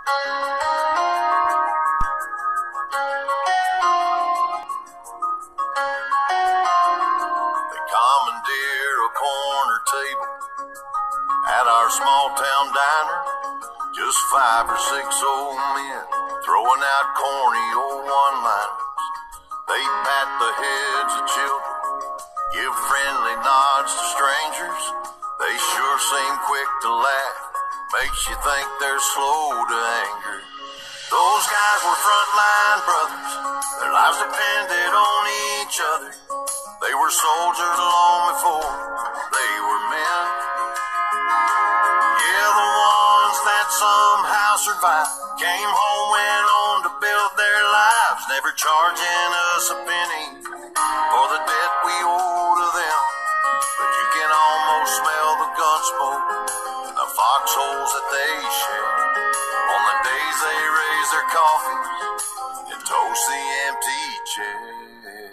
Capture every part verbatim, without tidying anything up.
They commandeer a corner table at our small town diner. Just five or six old men throwing out corny old one-liners. They pat the heads of children, give friendly nods to strangers. They sure seem quick to laugh, makes you think they're slow to anger. Those guys were frontline brothers, their lives depended on each other. They were soldiers long before they were men. Yeah, the ones that somehow survived came home, went on to build their lives, never charging us a penny for the debt we owe to them. But you can almost smell the gun smoke in the foxholes that they share on the days they raise their coffees and toast the empty chair.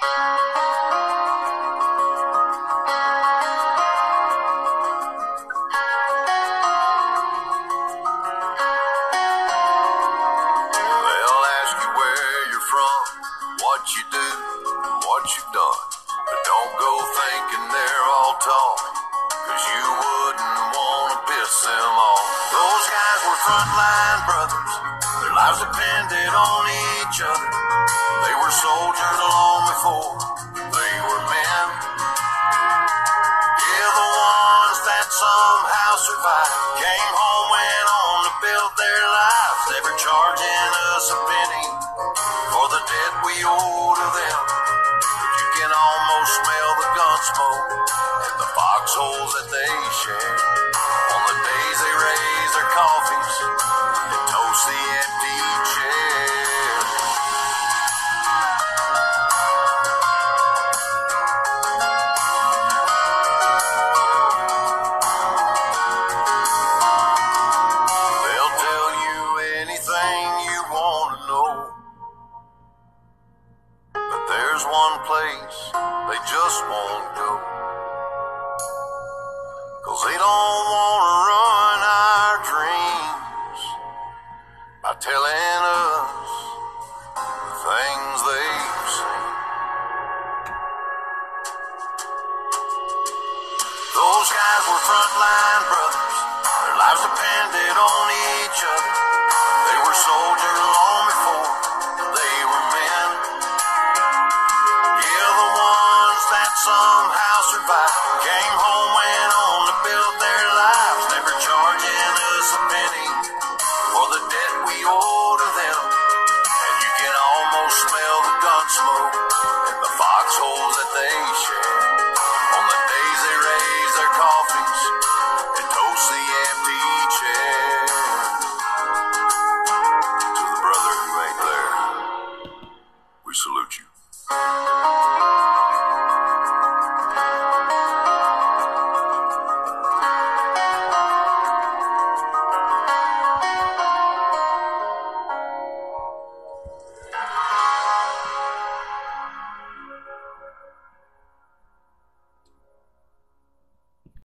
They'll ask you where you're from, what you do, what you've done. But don't go thinking they're all talk, cause you wouldn't want to piss them off. Those guys were frontline brothers, their lives depended on each other. They were soldiers long before they were men. Yeah, the ones that somehow survived came home, went on to build their lives, never charging us a penny for the debt we owe to them. But you can almost smell the gun smoke and the foxholes that they share on the days they raise their coffees and toast the empty chairs. They'll tell you anything you want to know, but there's one place they just won't go, cause they don't want to ruin our dreams by telling us the things they've seen. Those guys were frontline brothers, their lives depended on each other. They were soldiers long before they were men. Yeah, the ones that somehow survived came home, went on to build their lives, never charging us a penny for the debt we owe to them. And you can almost smell the gun smoke and the foxholes that they share on the days they raise their coffees and toast the empty chairs. To the brother who ain't there, we salute you.